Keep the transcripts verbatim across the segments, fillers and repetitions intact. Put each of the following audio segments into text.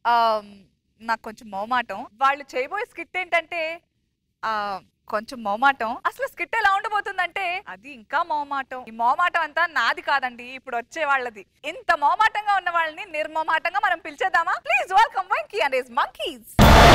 నాకు కొంచెం మొహమాటం. వాళ్ళు చేయబోయే స్కిట్ ఏంటంటే ఆ కొంచెం మొహమాటం. అసలు స్కిట్ ఎలా ఉండబోతుందంటే అది ఇంకా మొహమాటం. ఈ మొహమాటం అంతా నాది కాదండి, ఇప్పుడు వచ్చే వాళ్ళది. ఇంత మొహమాటంగా ఉన్న వాళ్ళని నిర్మోహమాటంగా మనం పిలిచేద్దామా? Please welcome Venky and his monkeys.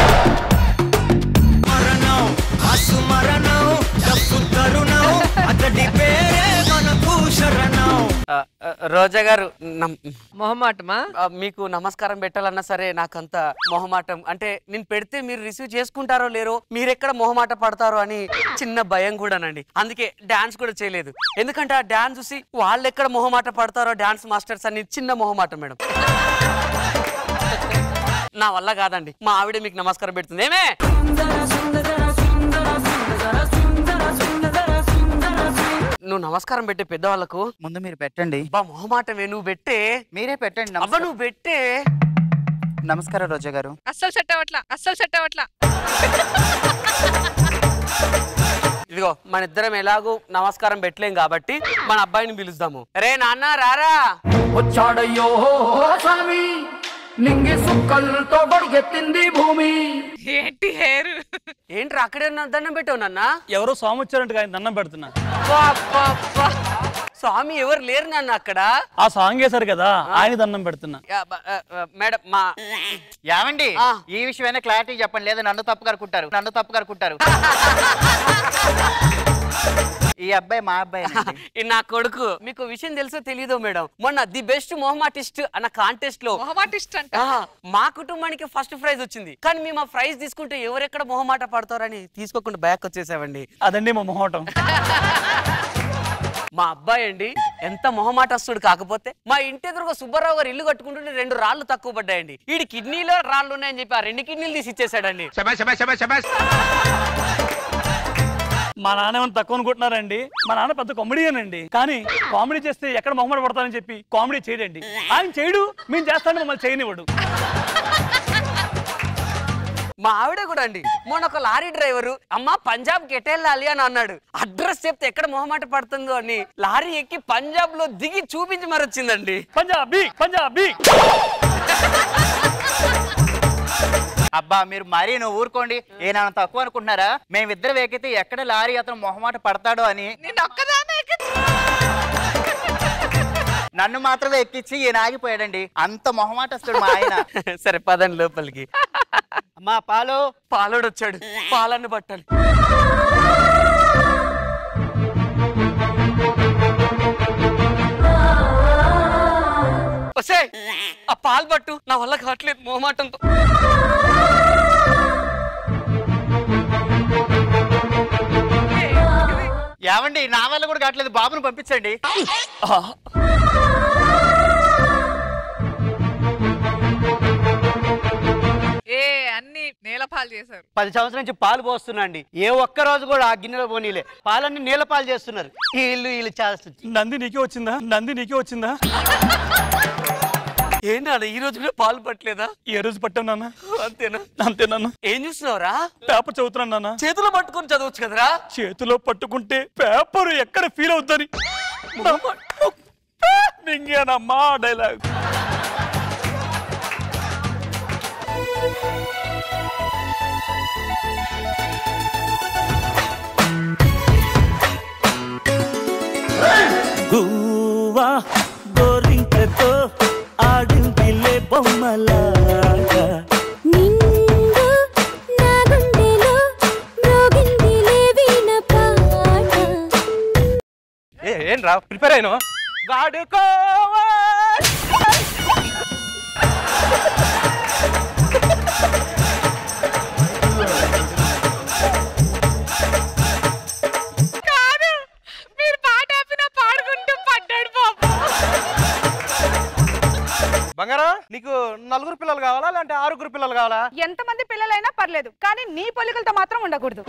Roja garu మొహమాటమా? మీకు నమస్కారం పెట్టాలన్నా సరే నాకంత మొహమాటం. అంటే నేను పెడితే మీరు రిసీవ్ చేసుకుంటారో లేరో, మీరెక్కడ మొహమాట పడతారో అని చిన్న భయం కూడానండి. అందుకే డాన్స్ కూడా చేయలేదు. ఎందుకంటే ఆ డాన్స్ చూసి వాళ్ళు ఎక్కడ మొహమాట పడతారో డాన్స్ మాస్టర్స్ అని చిన్న మొహమాటం మేడం. నా వల్ల కాదండి. మా ఆవిడ మీకు నమస్కారం పెడుతుంది. ఏమే నువ్వు నమస్కారం పెట్టే పెద్దవాళ్ళకు ముందు మీరు పెట్టండి. బా మొహమాటమే, నువ్వు పెట్టే. మీరే పెట్టండి. అబ్బా నువ్వు పెట్టే. నమస్కారం రోజా గారు. అస్సలు సెట్ అవ్వట్లా, అస్సలు సెట్ అవ్వట్లా. ఇదిగో మన ఇద్దరం ఎలాగూ నమస్కారం పెట్టలేం కాబట్టి మన అబ్బాయిని పిలుస్తాము. రే నాన్న రారా. వచ్చాడయ్యో స్వామి, నింగి సుక్కలతో బడిగెత్తింది భూమి. ఏంటి హెయిర్ ఏంట్రా అక్కడే దండం పెట్టావు నాన్న? ఎవరో స్వామి వచ్చారంట ఆయన దండం పెడుతున్నా. స్వామి ఎవరు లేరు నాన్న అక్కడ. ఆ సాంగ్ వేశారు కదా ఆయన దండం పెడుతున్నా. మేడం మా ఏమండి ఈ విషయమైనా క్లారిటీ చెప్పండి, లేదా నన్ను తప్పుగా అనుకుంటారు నన్ను తప్పుగా అనుకుంటారు ఈ అబ్బాయి మా అబ్బాయి. నా కొడుకు. మీకు విషయం తెలుసో తెలీదో మేడం, మొన్న ది బెస్ట్ మొహమాటిస్ట్ అన్న కాంటెస్ట్ లో మొహమాటిస్ట్ అంట మా కుటుంబానికి ఫస్ట్ ప్రైజ్ వచ్చింది. కానీ మేము ఆ ప్రైజ్ తీసుకుంటే ఎవరెక్కడ మొహమాట పడతారని తీసుకోకుండా బ్యాక్ వచ్చేసామండి. అదండి మా మొహమాటం. మా అబ్బాయి అండి ఎంత మొహమాటస్తుడు. కాకపోతే మా ఇంటి ఎదురుగా సుబ్బారావు గారు ఇల్లు కట్టుకుంటుంటే రెండు రాళ్లు తక్కువ పడ్డాయండి. వీడి కిడ్నీలో రాళ్ళు ఉన్నాయని చెప్పి ఆ రెండు కిడ్నీలు తీసి ఇచ్చేసాడండి. మా నాన్న ఏమైనా తక్కువ అనుకుంటున్నారండి. మా నాన్న పెద్ద కామెడియన్ అండి. కానీ కామెడీ చేస్తే ఎక్కడ మొహమాట పడతానని చెప్పి కామెడీ చేయడండి. ఆయన చేయడు, మేము చేస్తాను, మమ్మల్ని చేయనివ్వడు. మా ఆవిడ కూడా అండి మొన్న ఒక లారీ డ్రైవరు అమ్మ పంజాబ్ కి ఎటెళ్ళాలి అని అన్నాడు. అడ్రస్ చెప్తే ఎక్కడ మొహమాట పడుతుందో అని లారీ ఎక్కి పంజాబ్ లో దిగి చూపించి మరి వచ్చిందండి. పంజాబీ పంజాబీ. అబ్బా మీరు మరీ నువ్వు ఊరుకోండి. ఏ నన్ను తక్కువ అనుకుంటున్నారా? మేమిద్దరు ఎక్కితే ఎక్కడ లారీ అతను మొహమాట పడతాడో అని నన్ను మాత్రమే ఎక్కించి ఈయన ఆగిపోయాడండి. అంత మొహమాటస్తుడు మా ఆయన. సరే పదండి లోపలికి. అమ్మా పాలు. పాలోడు వచ్చాడు, పాలನ್ನು పట్టాలి. ఆ పాలు పట్టు, నా వల్ల కావట్లేదు మొహమాటంతో. ఏమండి నా వల్ల కూడా కావట్లేదు, బాబును పంపించండి. ఏ అన్ని నేలపాలు చేశారు. పది సంవత్సరం నుంచి పాలు పోస్తున్నా అండి. ఏ ఒక్క రోజు కూడా ఆ గిన్నెలో పోనీలే. పాలన్నీ నీళ్ళ పాలు చేస్తున్నారు. వీళ్ళు వీళ్ళు చేస్తుంది. నంది నీకే వచ్చిందా? నంది నీకే వచ్చిందా? ఏంటా ఈ రోజు కూడా పాలు పట్టలేదా? ఏ రోజు పట్టావు నాన్న? అంతేనా? అంతేనా? ఏం చూస్తున్నావురా? పేపర్ చదువుతున్నాను నాన్న. చేతిలో పట్టుకొని చదవచ్చు కదరా. చేతిలో పట్టుకుంటే పేపర్ ఎక్కడ ఫీల్ అవుతుంది? మింగేనమ్మా డైలాగ్. గువా గోరింకతో ఆడిందిలే బొమ్మలాగా నిండు నా గుండెలో మ్రోగిందిలే వీణ పాట. ఏ ఏం రా ప్రిపేర్ అయినా? వాడుకోవా బంగారా, నీకు నలుగురు పిల్లలు కావాలా లేదంటే ఆరుగురు పిల్లలు కావాలా? ఎంతమంది పిల్లలైనా పర్లేదు, కానీ నీ పొలికలతో మాత్రం ఉండకూడదు.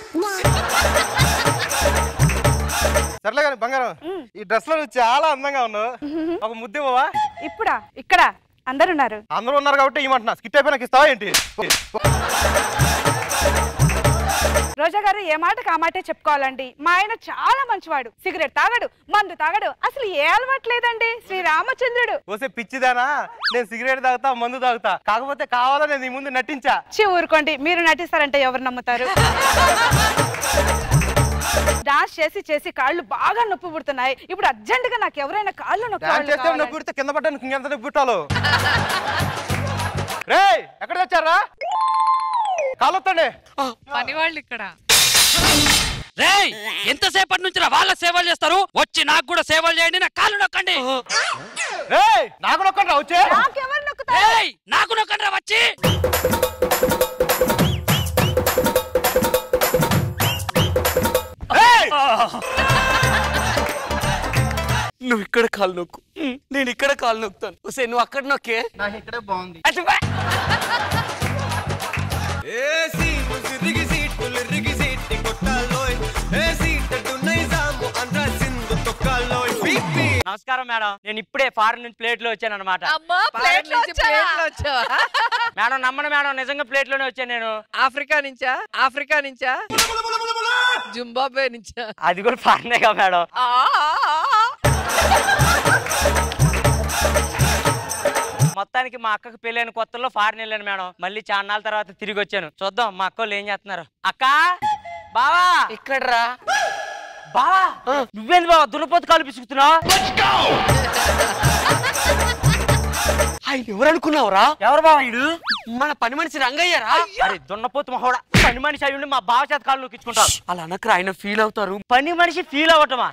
సర్లే కానీ బంగారం, ఈ డ్రెస్ లో చాలా అందంగా ఉన్నావు. ఒక ముద్దు ఇవ్వవా? ఇప్పుడా? ఇక్కడ అందరున్నారు. అందరూ ఉన్నారు కాబట్టి ఏమంటున్నా, స్కిట్ అయిపోయినాక ఇస్తావా ఏంటి? రోజా గారు ఏ మాటకు ఆ మాటే చెప్పుకోవాలండి. మా ఆయన చాలా మంచివాడు, సిగరెట్ తాగడు, మందు తాగడు, అసలు ఏ అలవాటు లేదండి. శ్రీ రామచంద్రుడు. ఓసే పిచ్చిదానా, నేను సిగరెట్ తాగుతా, మందు తాగుతా, కాకపోతే కావాలో నేను నీ ముందు నటించా. చి ఊరుకోండి, మీరు నటిస్తారంటే ఎవరు నమ్ముతారు? డాన్స్ చేసి చేసి కాళ్ళు బాగా నొప్పి పుడుతున్నాయి. ఇప్పుడు అర్జెంట్ గా నాకు ఎవరైనా కాళ్ళు నొప్పి నొప్పి పుడితే కింద పడ్డానికి ఇంకెంత నొప్పి పుట్టాలో. రేయ్ ఎక్కడ తెచ్చారా? కాలొత్తండి. పని వాళ్ళు ఇక్కడ. రేయ్ ఎంతసేపటి నుంచి వాళ్ళ సేవలు చేస్తారు, వచ్చి నాకు కూడా సేవలు చేయండి, నా కాళ్ళు నొక్కండి. రేయ్ నాకు నొక్కండి రా వచ్చి. నాకెవరు నొక్కుతారు? రేయ్ నాకు నొక్కండి రా వచ్చి. నువ్వు ఇక్కడ కాలు నొక్కు, నేను ఇక్కడ కాలు నొక్కుతాను. ఒసే నువ్వు అక్కడ నొక్కే, నాకు ఇక్కడే బాగుంది. నమస్కారం మేడం, నేను ఇప్పుడే ఫారెన్ నుంచి ప్లేట్ లో వచ్చాను అనమాట. మేడం నమ్మను మేడం, నిజంగా ప్లేట్ లోనే వచ్చాను నేను. ఆఫ్రికా నుంచా? ఆఫ్రికా నుంచా? జింబాబ్వే నుంచా? అది కూడా ఫారెనే కదా మేడం. మొత్తానికి మా అక్కకి పెళ్ళైన కొత్తలో ఫారెన్ వెళ్ళాను మేడం. మళ్ళీ చాలా నాళ్ళ తర్వాత తిరిగి వచ్చాను. చూద్దాం మా అక్క వాళ్ళు ఏం చేస్తున్నారు. అక్క బావా ఇక్కడ రా. బావా నువ్వేంది బావా దున్నపోతు కాలు పిసుకుతున్నావు? ఆయన ఎవరు అనుకున్నావురా? ఎవరు బావా ఇడు? మన పని మనిషి రంగయ్యరా? అరే దున్నపోతు మహోడా, పని మనిషి అయ్యుండి మా బావ చేత కాళ్ళు నొక్కించుకుంటారు. అలా అనకరా, ఆయన ఫీల్ అవుతారు. పని మనిషి ఫీల్ అవ్వటమా?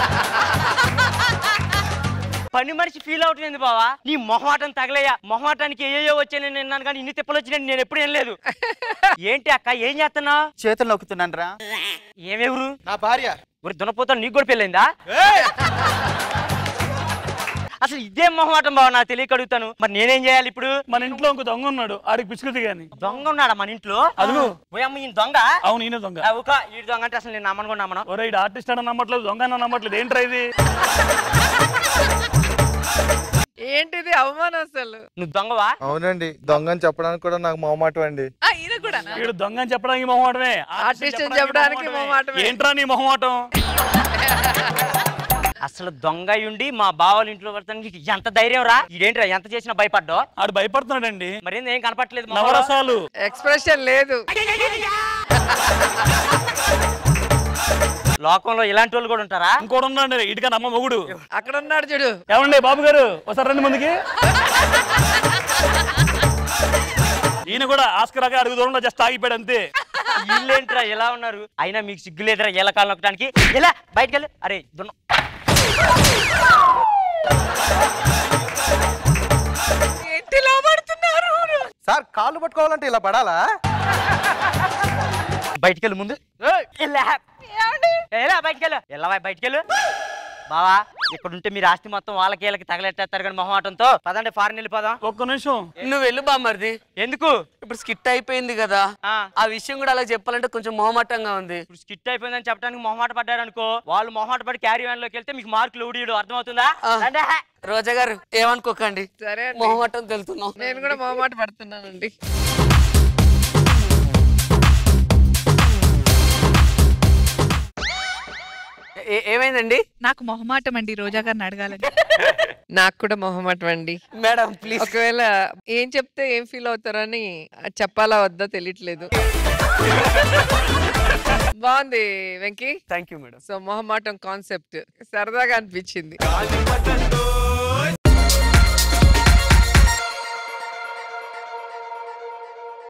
పని మనిషి ఫీల్ అవుతుంది ఏంది బావా? నీ మొహమాటం తగలయ్యా. మొహమాటానికి ఏయో వచ్చాను నేను విన్నాను, కానీ ఇన్ని తిప్పలు వచ్చినా నేను ఎప్పుడు ఏం లేదు. ఏంటి అక్క ఏం చేస్తున్నావు? చేతులు నొక్కుతున్నాను రా. ఏమెవరు? నా భార్య. ఊరి దున్నపోతా నీకు కూడా పెళ్ళైందా? అసలు ఇదేం మొహమాటం బావ, నాకు తెలియక అడుగుతాను. మరి నేనేం చేయాలి ఇప్పుడు? మన ఇంట్లో ఇంకో దొంగ ఉన్నాడు, ఆడికి పిచ్చుకుది గాని. దొంగ ఉన్నాడా మన ఇంట్లో? అదుగు ఓయమ్మ ఈయన దొంగ? అవును ఈయన దొంగ. ఈ దొంగ అంటే అసలు నేను నమ్మను కూడా నమ్మను. ఒరే ఆర్టిస్ట్ అని నమ్మట్లేదు, దొంగ అని నమ్మట్లేదు, ఏంట్రా ఇది? ఏంటిది అవమానం అసలు? నువ్వు దొంగవా? అవునండి, దొంగ అని చెప్పడానికి కూడా నాకు మొహమాటం అండి. వీడు దొంగ అని చెప్పడానికి మొహమాటమే, ఆర్టిస్ట్ అని చెప్పడానికి మొహమాటమే. ఏంట్రా నీ మొహమాటం? అసలు దొంగ ఉండి మా బావల ఇంట్లో పడతానికి ఎంత ధైర్యం రా? ఇదేంట్రా ఎంత చేసినా భయపడ్డా? ఆడు భయపడుతున్నాడండి. మరి ఏం కనపట్లేదు, నవరసాలు ఎక్స్ప్రెషన్ లేదు. లోకంలో ఇలాంటి వాళ్ళు కూడా ఉంటారా? ఇంకోటి ఉన్నాడు ఇటుక నమ్మ మొగుడు, అక్కడ ఉన్నాడు చూడు. ఏమండి బాబు గారు ఒకసారి రండి ముందుకి. ఈయన కూడా ఆస్కరాగా అడుగు దూరంలో జస్ట్ ఆగిపోయాడు అంతే. వీళ్ళేంట్రా ఎలా ఉన్నారు? అయినా మీకు సిగ్గు లేదురా ఎలా కాలు నొక్కడానికి? ఎలా బయటకు వెళ్ళి. అరే దున్న సార్ కాళ్ళు పట్టుకోవాలంటే ఇలా పడాలా? బయటికెళ్ళు ముందు. ఎలా బయటకెళ్ళు, ఎలా బయటకెళ్ళు. బావా ఇక్కడ ఉంటే మీరు ఆస్తి మొత్తం వాళ్ళకి వీళ్ళకి తగలెట్టేస్తారు కానీ మొహమాటంతో. పదండి ఫారెన్ వెళ్ళిపోదాం. ఒక్క నిమిషం నువ్వు వెళ్ళు బామ్మర్ది. ఎందుకు? ఇప్పుడు స్కిట్ అయిపోయింది కదా, ఆ విషయం కూడా అలా చెప్పాలంటే కొంచెం మొహమాటంగా ఉంది. ఇప్పుడు స్కిట్ అయిపోయిందని చెప్పడానికి మొహమాట పడ్డారు అనుకో, వాళ్ళు మొహమాట పడి క్యారీ వ్యాన్ లోకి వెళ్తే మీకు మార్కులు ఊడియడం అర్థమవుతుందా? రోజా గారు ఏమనుకోకండి, సరే మొహమాటం తెలుతున్నాం. నేను కూడా మొహమాట పడుతున్నానండి. ఏమైందండి? నాకు మొహమాటం అండి రోజా గారిని అడగాలని. నాకు కూడా మొహమాటం అండి. Madam please. ఒకవేళ ఏం చెప్తే ఏం ఫీల్ అవుతారని చెప్పాలా వద్దా తెలియట్లేదు. బాగుంది Venky. Thank you madam. So మొహమాటం కాన్సెప్ట్ సరదాగా అనిపించింది.